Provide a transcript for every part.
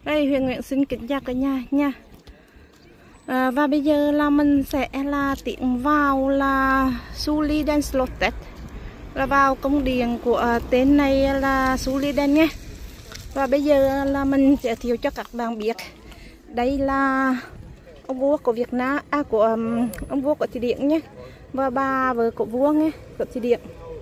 Đây Huyền Nguyễn xin kính chào cả nhà nha. Và bây giờ là mình sẽ là tiến vào là Suliden Slottet, là vào cung điện của tên này là Suliden nhé. Và bây giờ là mình giới thiệu cho các bạn biết đây là ông vua của Việt Nam, của ông vua của Thụy Điển nhé, và bà vợ của vua nhé của Thụy Điển.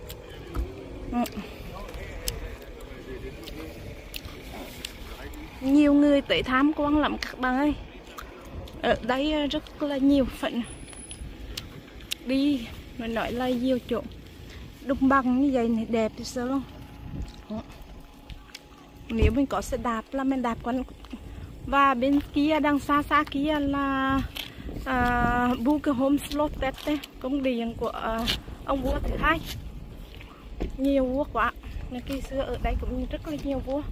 Nhiều người tới tham quan lắm các bạn ơi. Ở đây rất là nhiều phần đi, mà nói là nhiều chỗ đồng bằng như vậy này đẹp thì sao luôn. Nếu mình có xe đạp là mình đạp quanh. Và bên kia đằng xa xa kia là Buckingham Slottet, cung điện của ông vua thứ hai. Nhiều vua quá, nên khi xưa ở đây cũng rất là nhiều vua.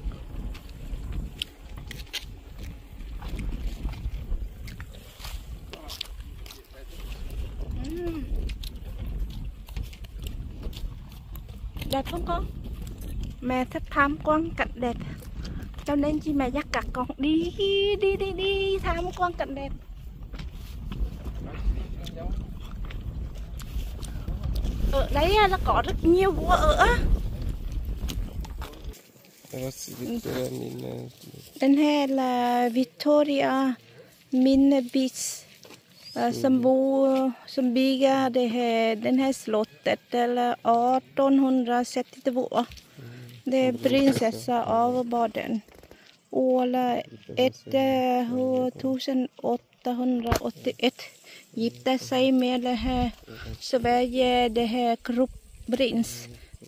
Đẹp không con? Mẹ thích tham quan cảnh đẹp, cho nên chị mẹ dắt các con đi tham quan cảnh đẹp. Ở đây là có rất nhiều vua ở. Đây här là Victoria Minnebeach. Som bygger den här slottet eller 1862. Det är prinsessa av Baden. År 1881 gifte sig med det här Sverige, det här kronprins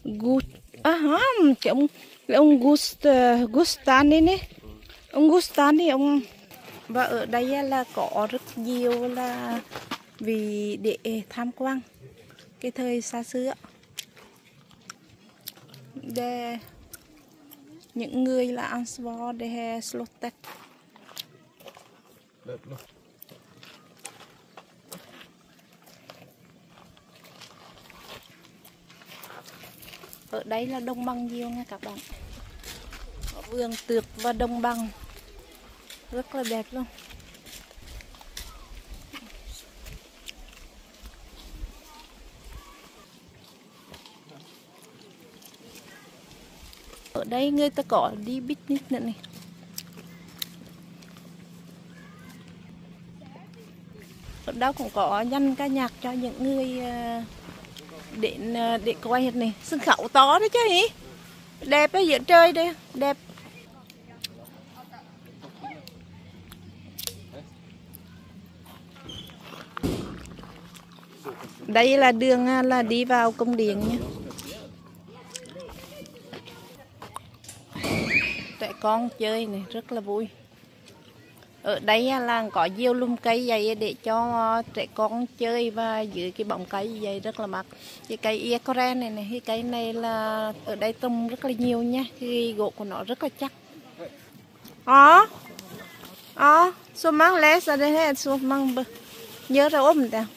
ông Gustani này. Ông Gustani ông. Và ở đây là có rất nhiều là vì để tham quan cái thời xa xưa. Để những người là ansvar det här slottet. Ở đây là đồng bằng nhiều nha các bạn. Vườn tược và đồng bằng rất là đẹp luôn. Ở đây người ta có đi picnic nữa này. Ở đâu cũng có dành ca nhạc cho những người đến để quay này. Sân khấu to đấy chứ hỉ. Đẹp ở giữa trời đây, đẹp. Đây là đường là đi vào cung điện nhé. Trẻ con chơi này rất là vui. Ở đây là có nhiều lùm cây dày để cho trẻ con chơi, và dưới cái bóng cây dày rất là mát. Cái cây Ecoren này, cái cây này là ở đây trồng rất là nhiều nha. Cái gỗ của nó rất là chắc. Số mang lẽ ra đây hết, số mang nhớ ra ôm ta.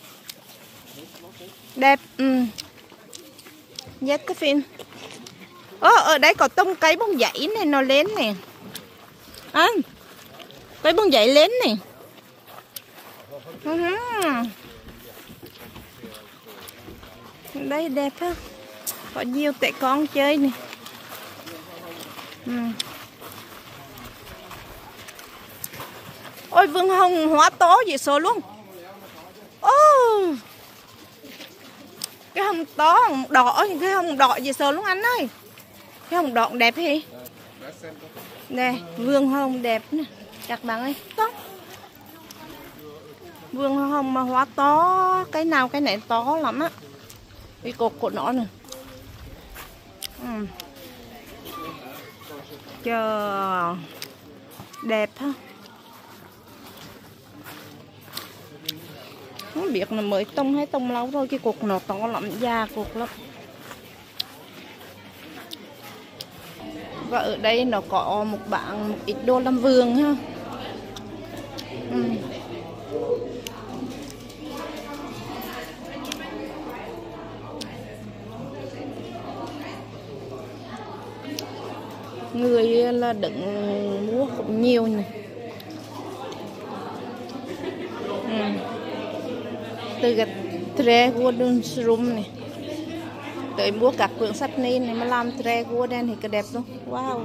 Đẹp. Rất cái phim. Ở đây có tông cây bông giấy này nó lên nè. Cây bông giấy lên này. Đây đẹp ha. Có nhiều trẻ con chơi nè. Ôi vườn hồng hóa to vậy số luôn. Cái hồng to, hồng đỏ, cái hồng đỏ gì sờ luôn anh ơi. Cái hồng đỏ đẹp hì. Nè, vườn hồng đẹp nè các bạn ơi. Có vườn hồng mà hóa to, cái nào cái này to lắm á. Cái cột của nó nè. Chờ đẹp ha. Không biết là mới tông hay tông lâu thôi, cái cột nó to lắm, già cột lắm. Và ở đây nó có một ít đồ làm vườn ha. Người là đựng mua cũng nhiều này. Từ cái tre wooden room này tới mua các quyển sách này mà làm tre wooden thì cái đẹp luôn. Wow.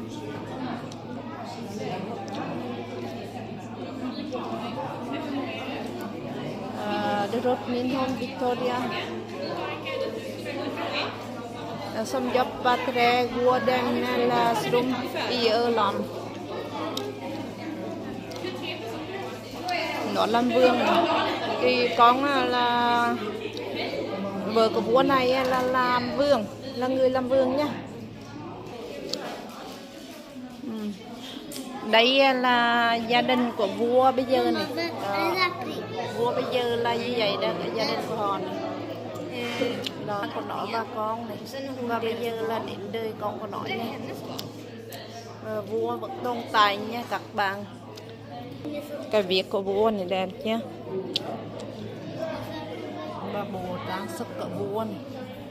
The road in home Victoria. Some job ba tre wooden là room đi ở làm. Nó làm vương thì con là vợ của vua này là làm vương, là người làm vương nhá. Đây là gia đình của vua bây giờ này. Vua bây giờ là như vậy đó, cái gia đình của họ này. Đó của nó và con này. Và bây giờ là đến đời con của nó này. Vua vẫn tồn tại nha các bạn. Cái việc của vua này đẹp nhé. Và bộ trang sức của vua này.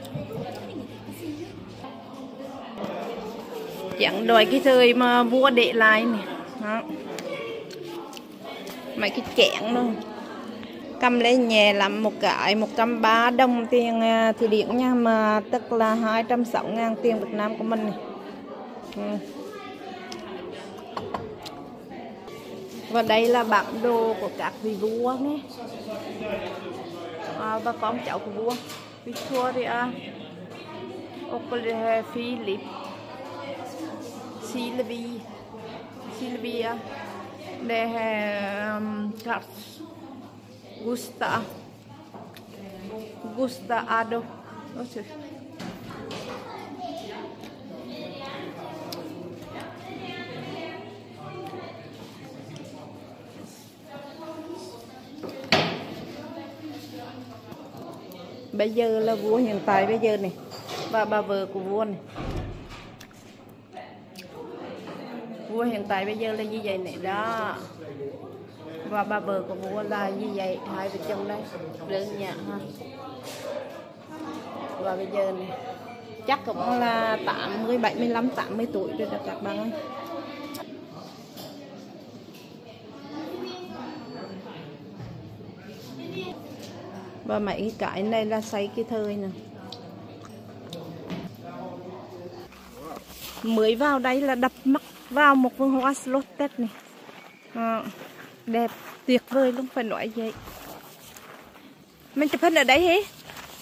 Chẳng đòi cái thời mà vua để lại này. Đó. Mấy cái chén luôn. Cầm lên nhẹ lắm một cái 130 đồng tiền Thụy Điển nha, mà tức là 260.000 tiền Việt Nam của mình này. Và đây là bản đồ của các vị vua nhé. Và con cháu của vua Victoria, Philip, Sylvia, det är Gustav Adolf. Bây giờ là vua hiện tại bây giờ này, và bà vợ của vua này. Vua hiện tại bây giờ là như vậy này đó. Và bà vợ của vua là như vậy, hai vợ chồng đây, đơn giản ha. Và bây giờ này, chắc cũng là 80, 75, 80 tuổi rồi đó các bạn ơi. Và mấy cái này là xây cái thời nè. Mới vào đây là đập mắt vào một vườn hoa Slotted này. Đẹp tuyệt vời luôn, phải nói vậy. Mình chụp hình ở đây hả?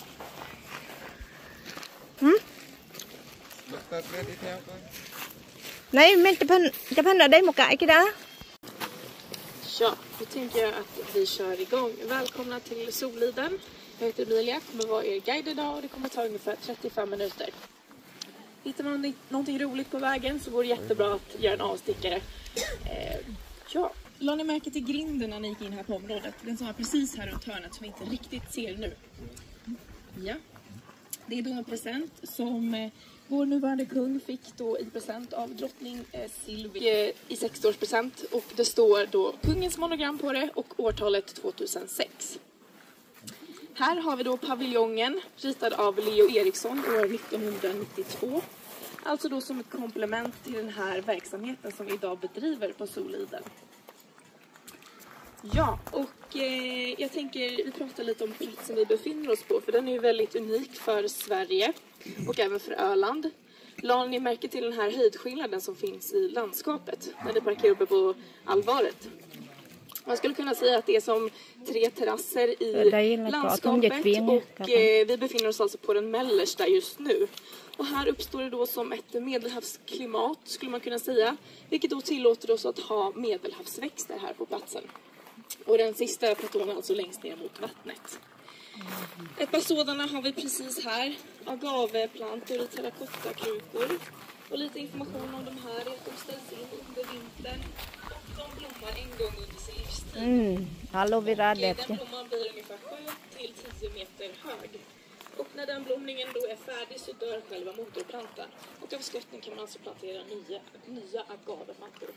Nej, mình chụp hình ở đây một cái đó. Ja, då tänker jag att vi kör igång. Välkomna till Soliden. Jag heter Emilia, kommer vara er guide idag och det kommer ta ungefär 35 minuter. Hittar man någonting roligt på vägen så går det jättebra att göra en avstickare. Ja, la ni märke till grinden när ni gick in här på området? Den som var precis här runt hörnet som vi inte riktigt ser nu. Ja, det är då en present som vår nuvarande kung fick då i present av drottning Silvia i 60-årspresent. Och det står då kungens monogram på det och årtalet 2006. Här har vi då paviljongen ritad av Leo Eriksson år 1992. Alltså då som ett komplement till den här verksamheten som vi idag bedriver på Soliden. Ja, och jag tänker vi pratar lite om platsen vi befinner oss på, för den är ju väldigt unik för Sverige och även för Öland. La ni märke till den här höjdskillnaden som finns i landskapet när ni parkerar uppe på Alvaret? Man skulle kunna säga att det är som 3 terrasser i landskapet och vi befinner oss alltså på den mellersta just nu. Och här uppstår det då som ett medelhavsklimat skulle man kunna säga, vilket då tillåter oss att ha medelhavsväxter här på platsen. Och den sista platån alltså längst ner mot vattnet. Ett par sådana har vi precis här. Agaveplantor i terrakottakrukor. Och lite information om de här är att de ställs in under vintern. Och de blommar en gång under sin livstid. Aloe vera den blomman blir ungefär 7 till 10 meter hög. Och när den blomningen då är färdig så dör själva moderplantan. Och av skotten kan man alltså plantera nya agaveplantor.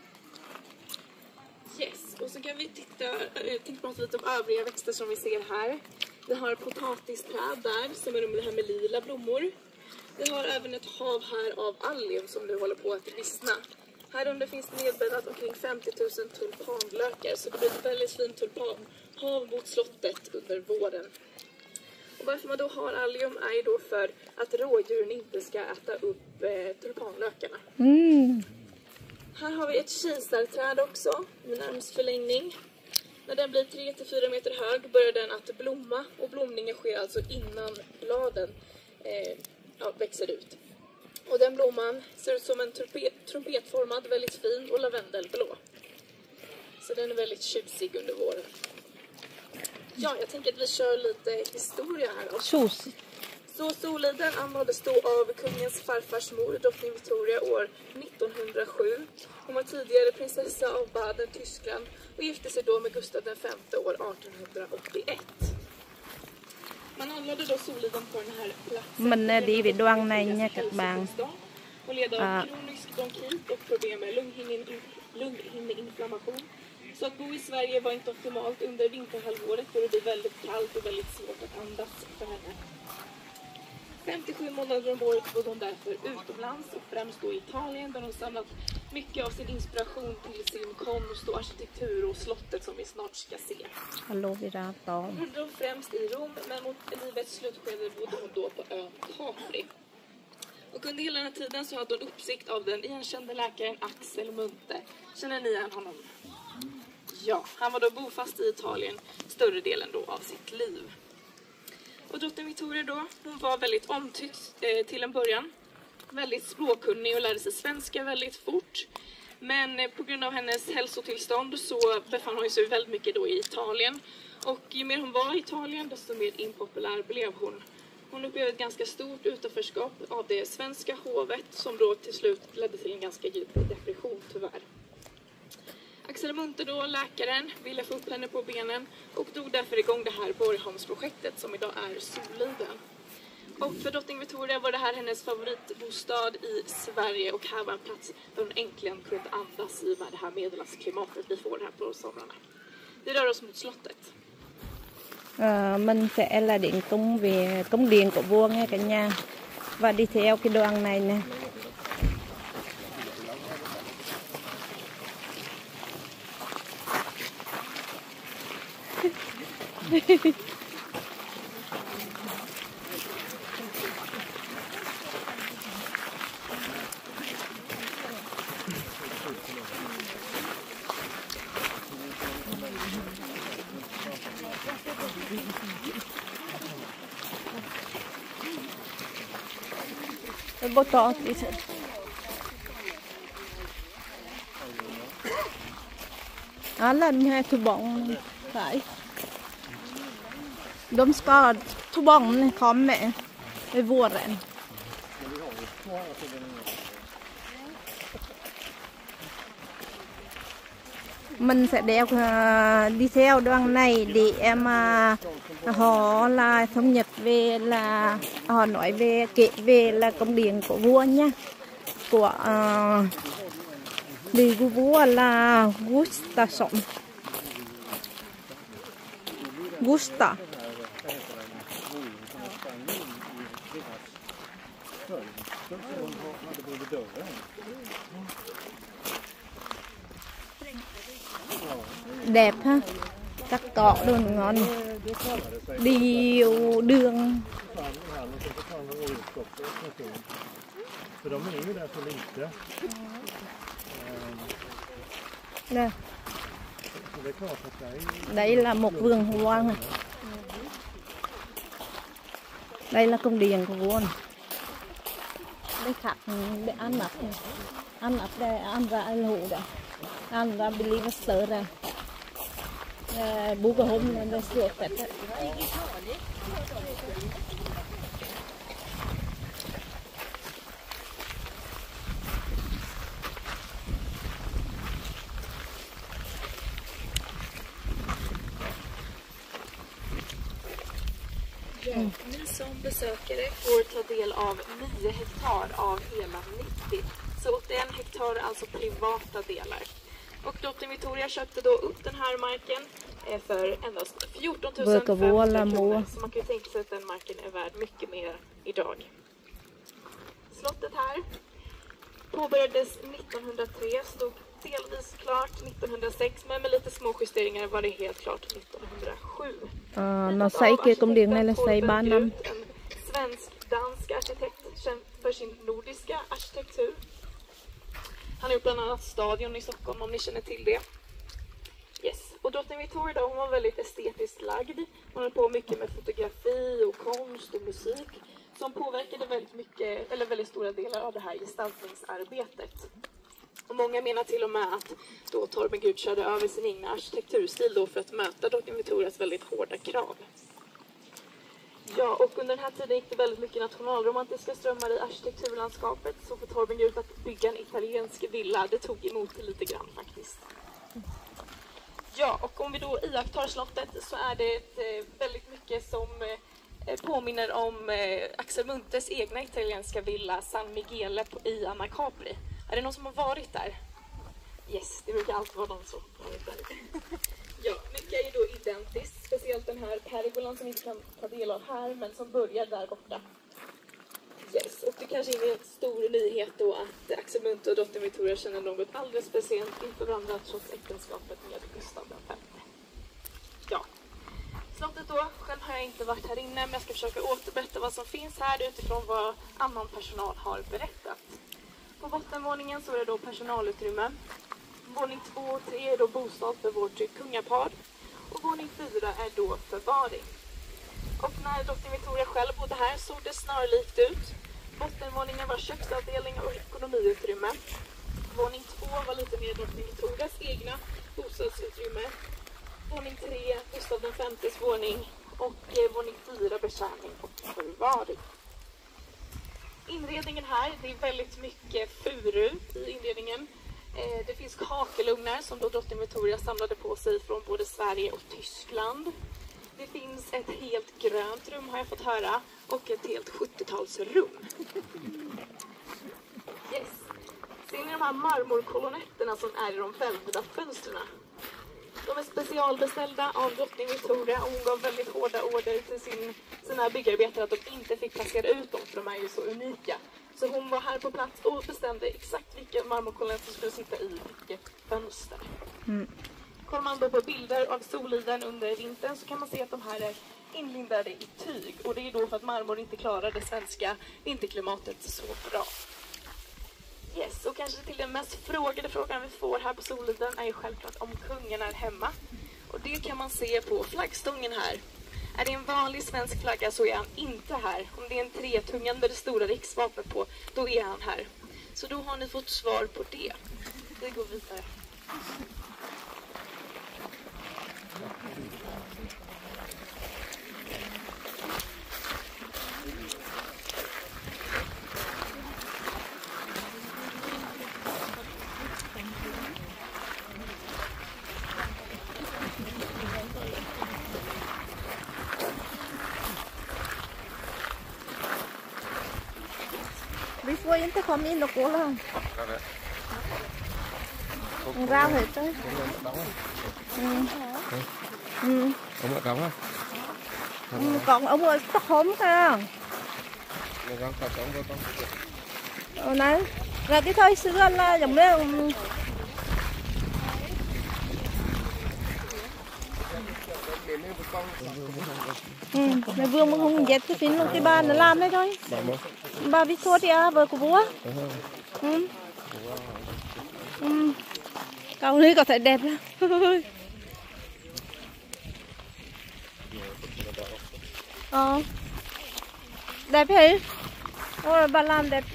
Yes, och så kan vi tänkte prata lite om övriga växter som vi ser här. Vi har potatisträd där som är de här med lila blommor. Vi har även ett hav här av allium som nu håller på att vissna. Här under finns det nedbäddat omkring 50 000 tulpanlökar, så det blir ett väldigt fint tulpanhav mot slottet under våren. Och varför man då har allium är ju då för att rådjuren inte ska äta upp tulpanlökarna. Här har vi ett kisarträd också, med närmast förlängning. När den blir 3-4 meter hög börjar den att blomma, och blomningen sker alltså innan bladen växer ut. Och den blomman ser ut som en trumpetformad, väldigt fin och lavendelblå. Så den är väldigt tjusig under våren. Ja, jag tänker att vi kör lite historia här då. Så Soliden anlades då av kungens farfars mor, drottning Victoria, år 1907. Hon var tidigare prinsessa av Baden, Tyskland, och gifte sig då med Gustav V år 1881. Man anlade då Soliden på den här platsen. Mình đi về Đoan này nha các bạn. Och led av kronisk bronkit och problem med lunghinneinflammation. Så att bo i Sverige var inte optimalt under vinterhalvåret, då det blir väldigt kallt och väldigt svårt att andas för henne. 57 månader om året bodde hon därför utomlands, och främst då i Italien, där hon samlat mycket av sin inspiration till sin konst och arkitektur och slottet som vi snart ska se. Hon drog främst i Rom, men mot livets slutskede bodde hon då på ön Capri. Och under hela den här tiden så hade hon uppsikt av den igenkände läkaren Axel Munthe. Känner ni igen honom? Ja, han var då bofast i Italien större delen då av sitt liv. Och drottning Victoria då, hon var väldigt omtyckt till en början. Väldigt språkkunnig och lärde sig svenska väldigt fort. Men på grund av hennes hälsotillstånd så befann hon sig väldigt mycket då i Italien. Och ju mer hon var i Italien, desto mer impopulär blev hon. Hon upplevde ett ganska stort utanförskap av det svenska hovet, som då till slut ledde till en ganska djup depression tyvärr. Axel Munthe då, läkaren, ville få upp henne på benen och drog därför igång det här Borgholmsprojektet som idag är Soliden. Och för drottning Victoria var det här hennes favoritbostad i Sverige, och här var en plats där hon äntligen kunde andas i det här medelhavsklimatet vi får här på somrarna. Vi rör oss mot slottet. Mình sẽ là điện cúng về cúng điện của vua nghe cả nhà, và đi theo cái đoàn này nè. Potatis. Alla de här tubong phải. De ska tubong komma i våren. Mình sẽ đeo đi theo đoàn này để mà họ là thống nhất về, là họ nói về kể về là công điện của vua nhá, của đi của vua là Gustav. Đẹp ha, các cọ đồ ngon, đi đường. Nè. Đây là một vườn hoa này. Đây là cung điện của vua này. Đây khắc để ăn nắp này. Ăn nắp đây, ăn ra hủ đây. Ăn ra bilivaster đây. Bố của hôm nay sửa phép đấy. Ni som besökare får ta del av 9 hektar av hela 90. Så 81 hektar är alltså privata delar. Och drottning Victoria köpte då upp den här marken för endast 14 500 kronor. Så man kan ju tänka sig att den marken är värd mycket mer idag. Slottet här påbörjades 1903, stod delvis klart 1906, men med lite små justeringar var det helt klart 1907. Nó xây kia cung điện này là xây 3 năm. En svensk-dansk arkitekt känd för sin nordiska arkitektur. Han har gjort bland annat Stadion i Stockholm, om ni känner till det. Yes. Och drottning Victoria då, hon var väldigt estetiskt lagd. Hon höll på mycket med fotografi och konst och musik som påverkade väldigt mycket, eller väldigt stora delar av det här gestaltningsarbetet. Och många menar till och med att då Torben Gud körde över sin egen arkitekturstil då för att möta drottning Victorias väldigt hårda krav. Ja, och under den här tiden gick det väldigt mycket nationalromantiska strömmar i arkitekturlandskapet, så för Torben Gud att bygga en italiensk villa, det tog emot lite grann faktiskt. Ja, och om vi då iakttar slottet så är det väldigt mycket som påminner om Axel Munthes egna italienska villa San Michele i Anna Capri. Är det någon som har varit där? Yes, det brukar alltid vara någon som har varit där. Ja, mycket är ju då identiskt, speciellt den här pergolan som vi inte kan ta del av här, men som börjar där borta. Yes, och det kanske är en stor nyhet då att Axel Munthe och drottning Victoria känner något alldeles speciellt inför varandra trots äktenskapet med Gustav V. Ja, slottet då, själv har jag inte varit här inne, men jag ska försöka återberätta vad som finns här utifrån vad annan personal har berättat. På bottenvåningen så är det då personalutrymme. Våning 2 och 3 är då bostad för vårt kungapar. Och våning 4 är då förvaring. Och när drottning Victoria själv bodde här såg det snarlikt ut. Bottenvåningen var köksavdelning och ekonomiutrymme. Våning 2 var lite mer drottning Victorias egna bostadsutrymme. Våning 3, Gustav V's våning. Och våning 4, betjäning och förvaring. Inredningen här, det är väldigt mycket furu i inredningen. Det finns kakelugnar som då drottning Victoria samlade på sig från både Sverige och Tyskland. Det finns ett helt grönt rum har jag fått höra och ett helt 70-talsrum. Yes. Ser ni de här marmorkolonnetterna som är i de välvda fönstren? De är specialbeställda av drottning Victoria och hon gav väldigt hårda order till sina byggarbetare att de inte fick placera ut dem, för de är ju så unika. Så hon var här på plats och bestämde exakt vilka marmorkolonnetter som skulle sitta i vilket fönster. Kollar man då på bilder av Soliden under vintern så kan man se att de här är inlindade i tyg. Och det är då för att marmor inte klarar det svenska vinterklimatet så bra. Yes, och kanske till den mest frågade frågan vi får här på Soliden är ju självklart om kungen är hemma. Och det kan man se på flaggstången här. Är det en vanlig svensk flagga så är han inte här. Om det är en tretungan med det stora riksvapnet på, då är han här. Så då har ni fått svar på det. Vi går vidare. Vi får inte komma in och kolla. Rau hết đấy. Ông ở cổng á? Còn ông ở Stockholm kìa. Này, là cái thời xưa là giống như mẹ Vương không dệt cái phim cái bà nó làm đấy thôi. Bà Victoria vợ của vua. Cậu ấy có thể đẹp lắm. Đẹp hả? Ôi, bà làm đẹp chứ.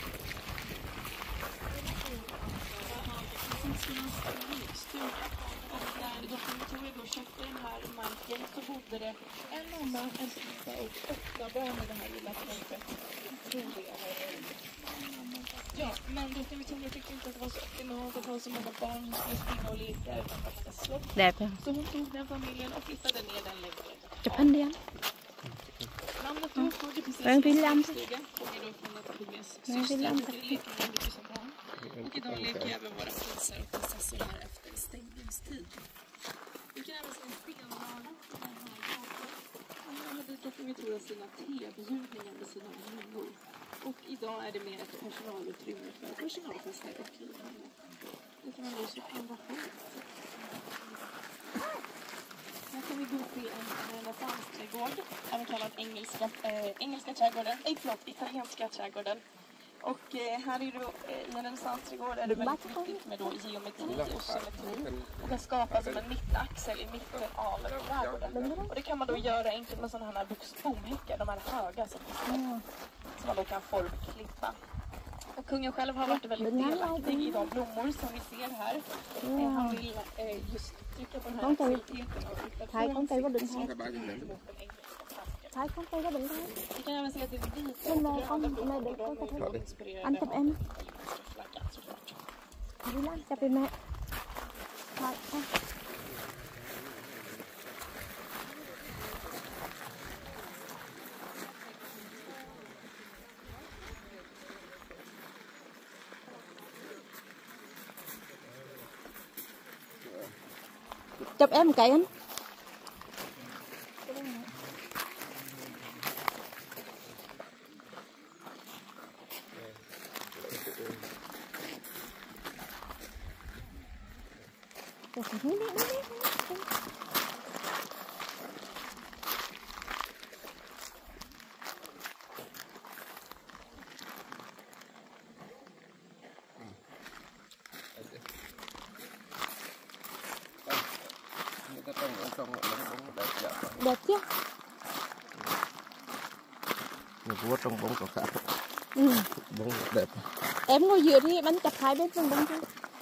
Så bodde det en mamma, en pappa och 8 barn i det här lilla torpet. Ja, men drottning Victoria tyckte inte att det var så optimalt att ha så många barn som skulle springa och leka utan att det var slott. Så hon tog den familjen och flyttade ner den längre. Japan. Namnet då får det precis som stugan. Kommer då från Napoleons syster. Vi leker med mycket som barn. Och idag leker även våra prinsar och prinsessor här efter stängningstid. Vi kan även se en stenbana på den här kartan. Och nu hade drottning Victoria sina tebjudningar med sina vänner. Och idag är det mer ett personalutrymme för personalfester och liknande. Det kan man lysa på en version. Här kan vi gå till en renässansträdgård, även kallad engelska trädgården, italienska trädgården. Och här är det i en renässansträdgård är det väldigt viktigt med då geometri och symmetri. Och den skapas som en mittaxel i mitten av trädgården. Och det kan man då göra enkelt med sådana här bomhäckar, de här höga som man då kan formklippa. Och kungen själv har varit väldigt delaktig i de blommor som vi ser här. Han vill just trycka på den här aktiviteten och flytta från sig mot den engelska Thái con tay có đựng thôi. Vi kan även se att det är vita Bên och này con röda này blommor để con có och thể inspirerade anh chụp em. flaggan såklart. Đi lan chụp em mẹ. Thái con. Chụp em một cái anh. Đẹp chứ? Người vuốt trong bóng có khác. Bóng đẹp. Em ngồi giữa thì bánh chặt hai bên phần bông thôi.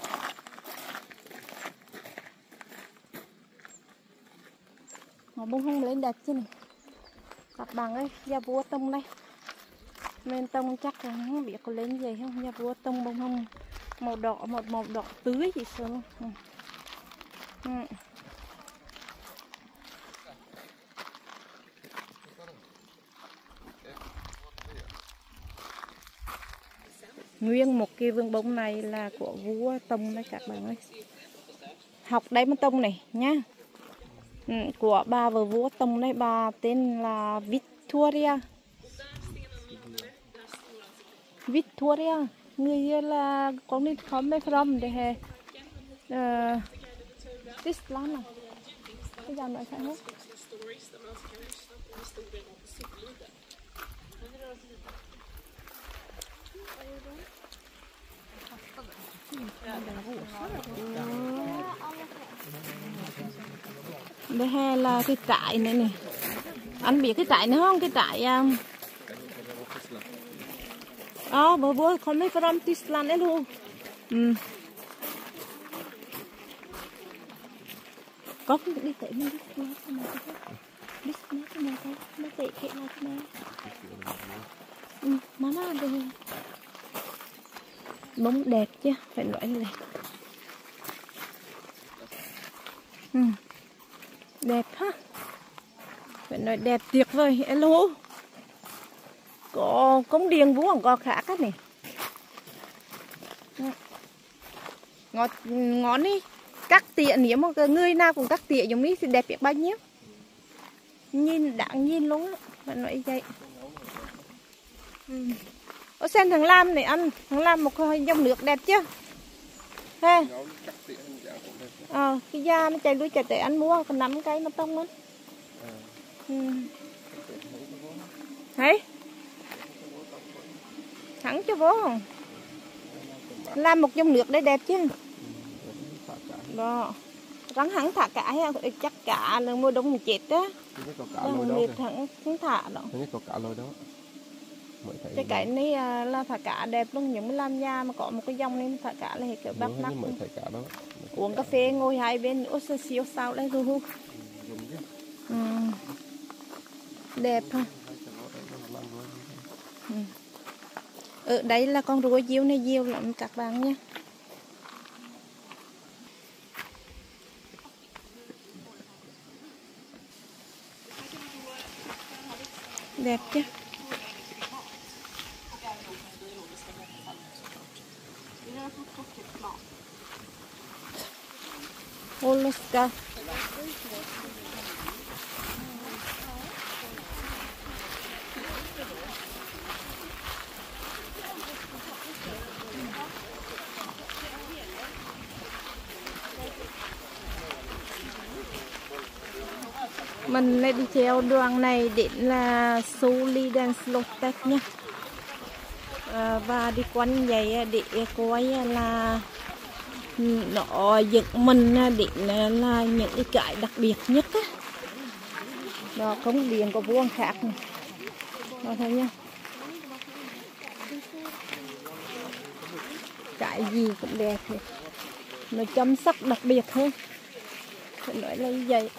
Bông hông lên đẹp chứ này. Các bạn ơi, da vua tông đây. Men tông chắc là không biết có lên gì không. Da vua tông bông hông màu đỏ, màu đỏ tưới gì sao. Nguyên một cái vườn bông này là của vua Tông đấy các bạn ơi. Học đấy mà Tông này nhá. Của bà vợ vua Tông đấy, bà tên là Victoria. Victoria, người là con đi khóm mấy from để hè Tyskland này. Cái dòng này phải hết. Đây hè là cái trại này nè. Anh biết cái trại nữa không? Cái trại bữa bữa con mấy from Tyskland đấy luôn. Có cái đi tới mình đi nó tệ kệ lại cái này. Má nó đây. Bông đẹp chứ, phải nói như này. Đẹp ha. Phải nói đẹp tuyệt vời. Hello. Có cống điền vũ còn có khác á này. Ngón đi. Cắt tỉa, nếu mà người nào cũng cắt tỉa giống như thì đẹp biết bao nhiêu. Nhìn đáng nhìn luôn á. Phải nói vậy. Ô sen thằng Lam này ăn. Thằng Lam một dòng nước đẹp chứ. Thế. Cái da nó chạy lui chạy tới ăn mua. Còn 5 cây nó tông luôn. Thấy. Thẳng cho bố không? Làm một dòng nước đây đẹp chứ. Đó. Rắn hắn thả cả hay chắc cả là mua đông chết á. Liệt thẳng không thả đó. Có cả lôi đó. Cái này là thả cả đẹp luôn, những làm da mà có một cái dòng nên thả cả là kiểu bắt mắt. Uống cà phê ngồi hai bên nữa siêu sao đây luôn. Đẹp ha. Ở đây là con rùa diêu này diêu lắm các bạn nhé. Đẹp chứ. Oloska. Mình lại đi theo đường này đến là Soliden Slottet nhé. Và đi quanh vậy để coi là nó dựng mình đến là những cái đặc biệt nhất á. Đó, cống điện có vuông khác này. Đó thấy nhá. Cái gì cũng đẹp này. Nó chăm sóc đặc biệt hơn. Phải nói là như vậy.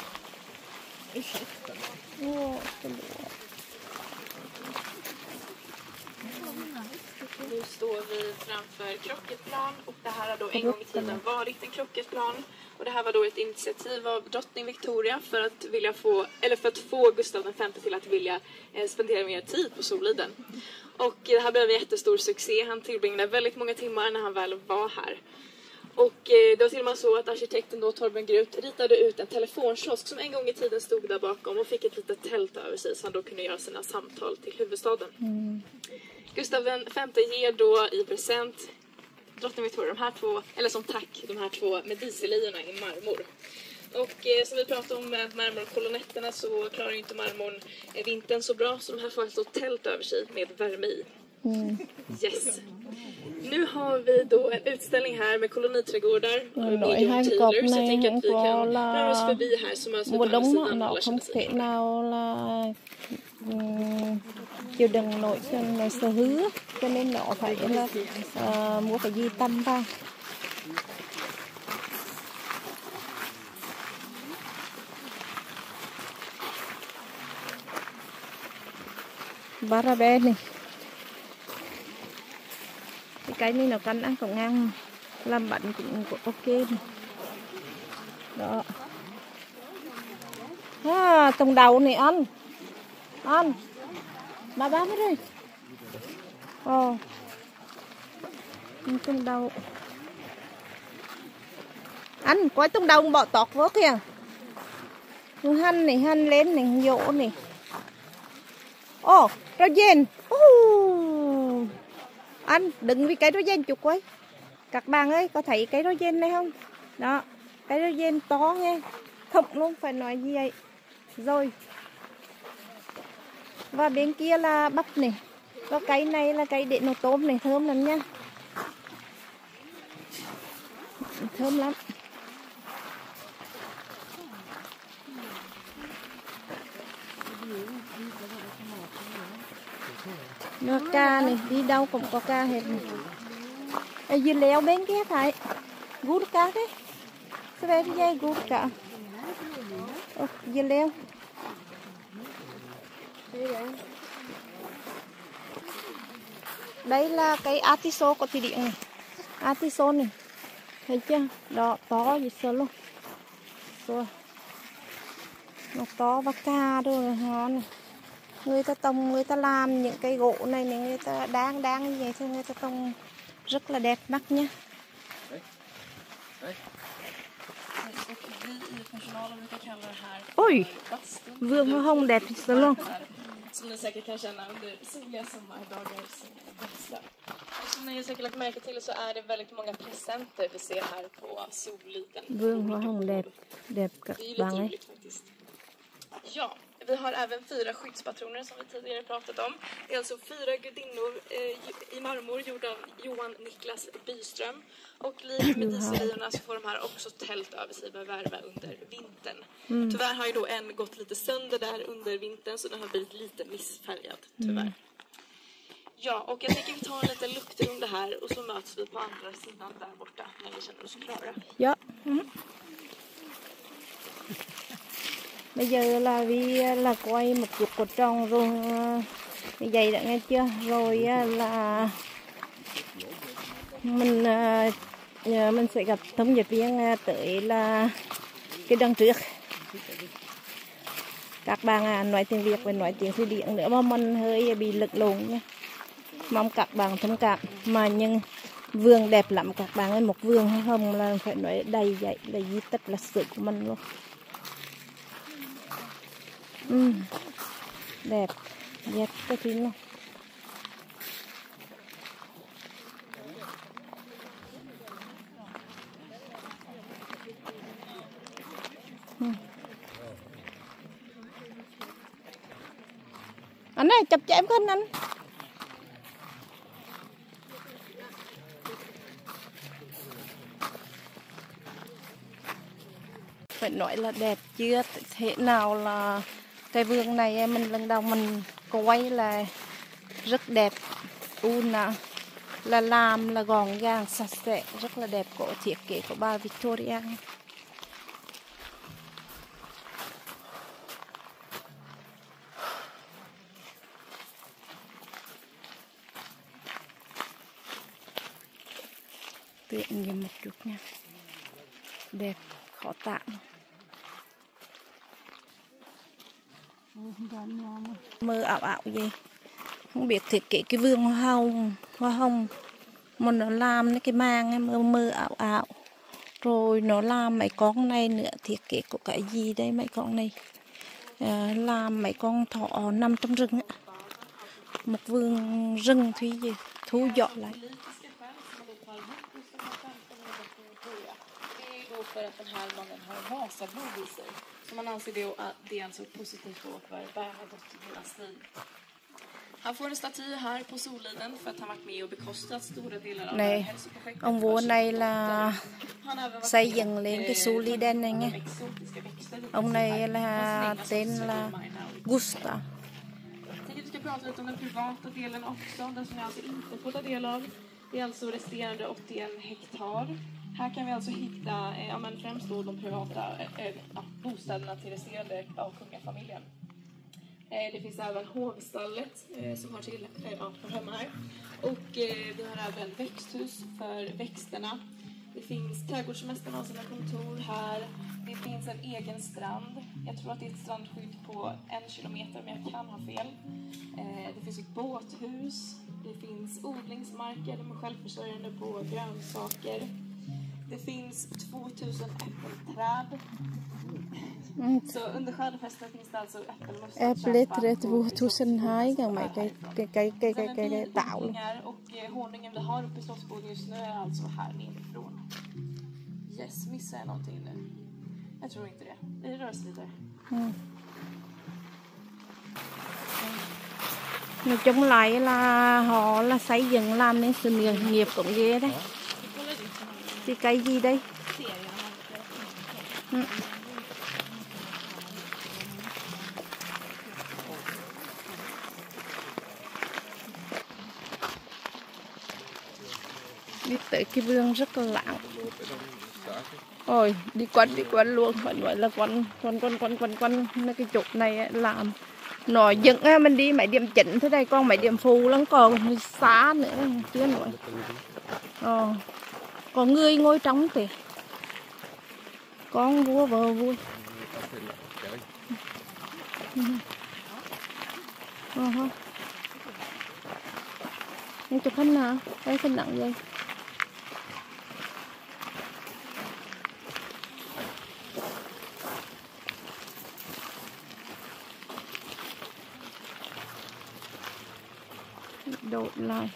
Nu står vi framför Krocketplan och det här har då en gång i tiden varit en Krocketplan. Och det här var då ett initiativ av drottning Victoria för att få Gustav V till att vilja spendera mer tid på Soliden. Och det här blev en jättestor succé. Han tillbringade väldigt många timmar när han väl var här. Och det var till och med så att arkitekten då Torben Grut ritade ut en telefonkiosk som en gång i tiden stod där bakom och fick ett litet tält över sig så han då kunde göra sina samtal till huvudstaden. Gustav V ger då i present drottning Victoria som tack, de här två Medicilierna i marmor. Och som vi pratade om med marmorkolonetterna så klarar ju inte marmorn vintern så bra, så de här får alltså tält över sig med värme i. Yes. Nu har vi då en utställning här med koloniträdgårdar med John Taylor, så jag tänker att vi kan röra oss förbi här som möts vi på andra sidan alla không thể nào là chịu đựng nổi sở hữu, cho nên nó phải là mua cái gì tâm vào. Barabe này, cái này nó cắn ăn cũng ngang, làm bánh cũng ok này. Đó. Tông đầu này ăn ba mới đây. Tông đầu ăn quái tông đầu bỏ tọt vô kìa. Hăn này, hăn lên này, dỗ này. Rau gen. Anh đừng vì cái rau gen chụp quấy. Các bạn ơi, có thấy cái rau gen này không? Đó, cái rau gen to nghe. Không luôn, phải nói gì vậy. Rồi. Và bên kia là bắp này. Và cái này là cái để nấu tôm này, thơm lắm nha. Thơm lắm. Nó ca này, đi đâu cũng có ca hết này. Ở dưới leo bên kia phải gút cá đấy. Sao đây dây gút cả. Dưới leo. Đây là cái atiso của thủy điện này. Atiso này. Thấy chưa? Đó, to gì sợ luôn. Rồi. Nó to và ca rồi ngon này. Người ta làm những cái gỗ này này, người ta đang như vậy thôi, người ta trồng rất là đẹp mắt nhá. Oj, vương hoa hồng đẹp så luôn. Som ni säkert kan känna under soliga sommardagar som bästa. Som ni säkert lagt märke till så är det väldigt många presenter vi ser här på Soliden. Vương hoa hồng đẹp các bạn ấy. Ja, vi har även 4 skyddspatroner som vi tidigare pratat om. Det är alltså 4 gudinnor i marmor gjorda av Johan Niklas Byström. Och likt med Medicilierna så får de här också tält över sig med värme under vintern. Tyvärr har ju då en gått lite sönder där under vintern, så den har blivit lite missfärgad, tyvärr. Ja, och jag tänker vi tar en liten luktrunda här och så möts vi på andra sidan där borta när vi känner oss klara. Ja. Bây giờ là là quay một chục cột tròn rồi như vậy đã nghe chưa? Rồi là mình sẽ gặp thống dịch viên tới là cái đằng trước. Các bạn nói tiếng Việt và nói tiếng Thụy Điển nữa mà mình hơi bị lệch lộn nha. Mong các bạn thông cảm, mà nhưng vườn đẹp lắm các bạn ơi, một vườn hồng là phải nói đầy vậy là di tích lịch sử của mình luôn. Đẹp, đẹp cái thứ này. Anh này chụp cho em khinh anh. Phải nói là đẹp chưa thế nào là cái vườn này mình lần đầu mình quay là rất đẹp. Là làm là gọn gàng sạch sẽ, rất là đẹp, của thiết kế của bà Victoria. Tiện như một chút nha, đẹp khó tả. Mơ ảo ảo gì không biết thiết kế cái vườn hoa hồng mà nó làm cái màng ấy, mơ ảo ảo. Rồi nó làm mấy con này nữa, thiết kế của cái gì đây mấy con này, làm mấy con thỏ nằm trong rừng á. Một vườn rừng thu dọn lại. För att den här mannen har vasablod i sig. Så man anser det alltså positivt då för Berg har gått i hela liv. Han får en staty här på Soliden för att han varit med och bekostat stora delar av hälsoprojektet. Ông vua này là xây dựng lên cái Soliden này nghe. Ông này là tên là Gustav. Vi ska prata lite om den privata delen också, den som jag alltså inte får ta del av. Det är alltså resterande 81 hektar. Här kan vi alltså hitta främst då de privata bostäderna till resterande av kungafamiljen. Det finns även hovstallet som har till hemma här. Och vi har även växthus för växterna. Det finns trädgårdsmästarna har sina kontor här. Det finns en egen strand. Jag tror att det är ett strandskydd på 1 kilometer, men jag kan ha fel. Det finns ett båthus. Det finns odlingsmarker. De är självförsörjande på grönsaker. Det finns 2000 äppelträd. Så under skördefesten finns det alltså äppelmust att köpa. 2000 haj kan mày cái tạo luôn. Och honungen vi har uppe i Slottsboden just nu är alltså här nerifrån. Yes, missar jag någonting nu? Jag tror inte det. Vi rör oss vidare. Nói chung lại là họ là xây dựng làm nên sự nghiệp cũng ghê đấy. Thì cây gì đây? Đi tới cái vườn rất là lặng. Ôi, đi quanh luôn, phải nói là quanh cái trục này làm nó dựng á, mình đi mấy điểm chỉnh thế đây, con mấy điểm phù lắm, còn xa nữa chưa nổi. Có người ngồi trong kìa, con vua vợ vui. Anh chụp hình nào, đây hình nặng vậy. Đột lại.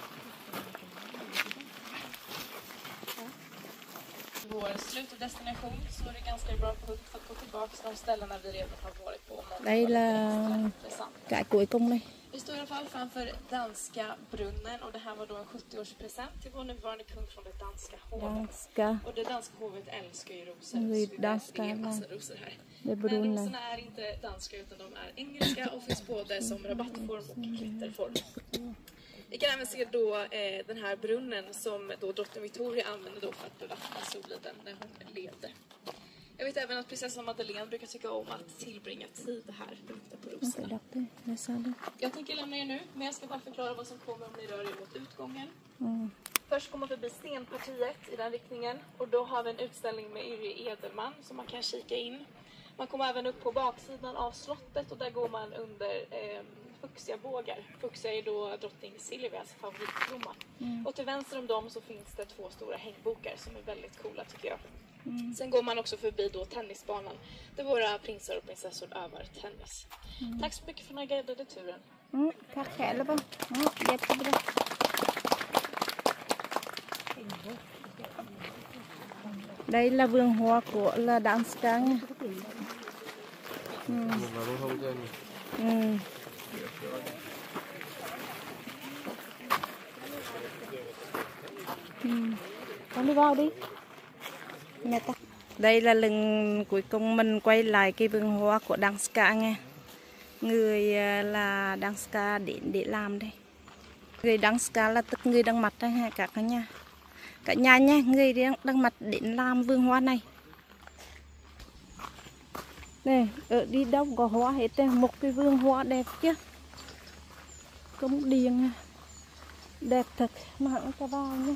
Vår slutdestination så är det ganska bra punkt för att gå tillbaka till de ställena vi redan har varit på. Đây là cái cuối cùng đây. Vi står i alla fall framför danska brunnen och det här var då en 70-årspresent till vår nuvarande kung från det danska hovet. Och det danska hovet älskar ju rosor. Så vi ger massa rosor här. Men rosorna är inte danska utan de är engelska och finns både som rabattform och klitterform. Vi kan även se då den här brunnen som då drottning Victoria använde då för att bevattna Soliden när hon levde. Jag vet även att prinsessan Madeleine brukar tycka om att tillbringa tid här och lukta på rosorna. Jag tänker lämna er nu, men jag ska bara förklara vad som kommer om ni rör er mot utgången. Först kommer man förbi Stenpartiet i den riktningen och då har vi en utställning med Yrje Edelman som man kan kika in. Man kommer även upp på baksidan av slottet och där går man under fuchsiabågar. Fuchsia är då drottning Silvias favoritblomma. Och till vänster om dem så finns det 2 stora hängbokar som är väldigt coola tycker jag. Sen går man också förbi då tennisbanan där våra prinsar och prinsessor övar tennis. Tack så mycket för den här guidade turen. Tack själva. Jättebra. Đây là vườn hoa của là danska. Con đi vào đi. Mẹ ta. Đây là lần cuối cùng mình quay lại cái vườn hoa của Danska nghe. Người là Danska đến để làm đây. Người Danska là tức người đang mặt đây ha cả nhà. Cả nhà nha, người đang mặt đến làm vườn hoa này. Này, ở đi đâu có hoa hết đây, một cái vườn hoa đẹp chứ. Công điện đẹp thật mà hẳn cho vào nha.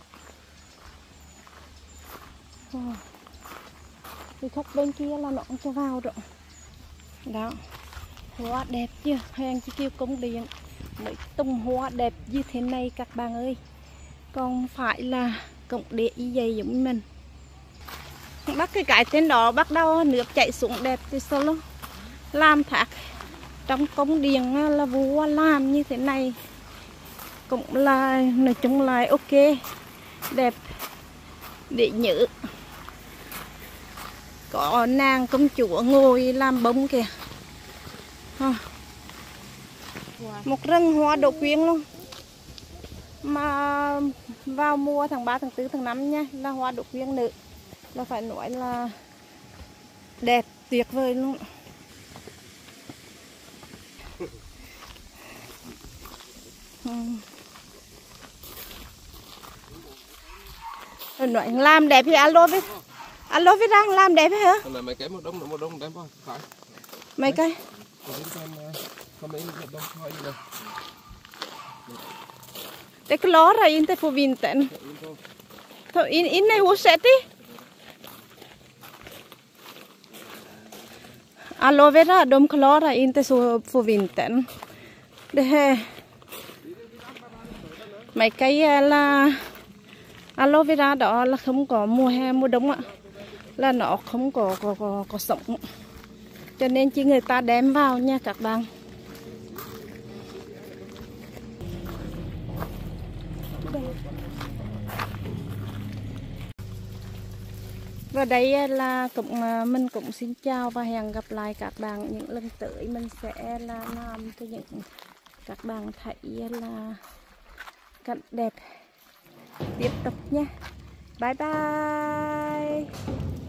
Thì khóc bên kia là nó cũng cho vào rồi. Đó. Hoa đẹp chưa? Hàng chỉ kêu công điện. Mấy tung hoa đẹp như thế này các bạn ơi. Còn phải là cộng địa y dày giống như mình. Bắt cái tên đó bắt đầu nước chảy xuống đẹp thì sao luôn. Làm thác trong công điện là vua làm như thế này cũng là nói chung là ok, đẹp để nhớ. Có nàng công chúa ngồi làm bông kìa. Một rừng hoa đậu quyên luôn. Mà vào mùa tháng 3, tháng 4, tháng 5 nha, là hoa đậu quyên nữ. Là phải nói là đẹp tuyệt vời luôn. Nói làm đẹp thì alo với đang làm đẹp hả? Mấy cái một đông đẹp không? Phải. Mấy cái? Det klarar inte på vintern. Inne i huset i. Aloe vera, de klarar inte så på vintern. Det här mấy cái là aloe vera đó là không có mùa hè mùa đông ạ, là nó không có sống, cho nên chỉ người ta đem vào nha các bạn. Và đây là mình cũng xin chào và hẹn gặp lại các bạn những lần tới. Mình sẽ là làm cho những các bạn thấy là cảnh đẹp tiếp tục nha. Bye bye.